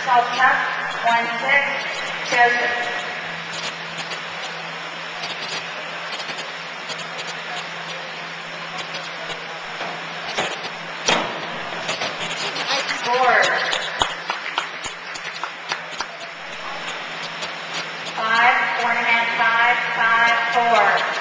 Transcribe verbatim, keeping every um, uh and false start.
Call Chuck, one six, Joseph. Four. Five, four and a half, five, five, four.